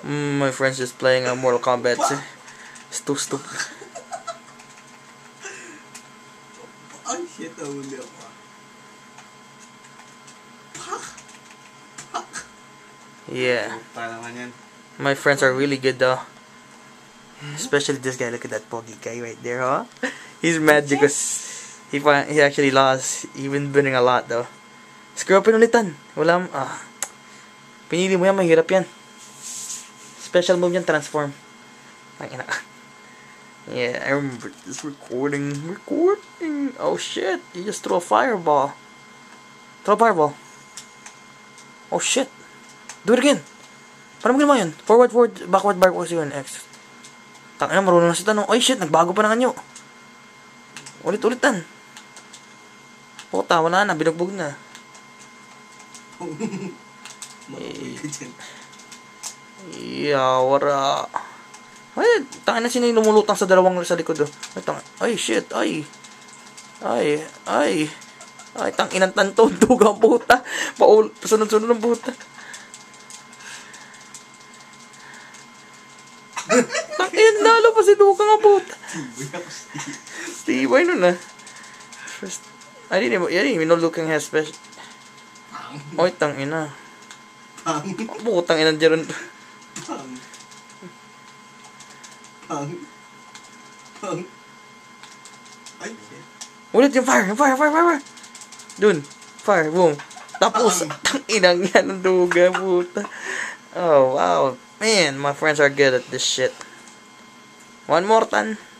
My friend's just playing Mortal Kombat. Stupid. Ay, shit, nahuli ako. Yeah. Parang yan. My friends are really good though. Especially this guy. Look at that pogi guy right there, huh? He's mad because he actually lost. He's been winning a lot though. Screw up pinulitan. Wala pinili mo yan, mahirap yan. Special move yan, transform. Yeah, I remember this recording. Oh shit, you just threw a fireball. Throw a fireball. Oh shit. Do it again. Paano mo ginawa yun? Forward, backward yun. X. Tangina, marunong na si Tanong. Ay shit, nagbago pa ng anyo. Ulit-ulitan. Puta, wala na, binugbog na. Yawara. Ay, tangina, sino yung lumulutang sa dalawang sa likod oh. Ay shit, ay, tanginang tantong dugang puta. Pasunod-sunod ng puta. Tangin, lalo pa si dugang ang puta. Tibay nun ah. I didn't even know looking has special. Oy, tangina. Putang ina jeron. Ulit yung fire. Dun. Fire, boom. Tapos, inang yan ng duga, puta. Oh, wow. Man, my friends are good at this shit. One more tan.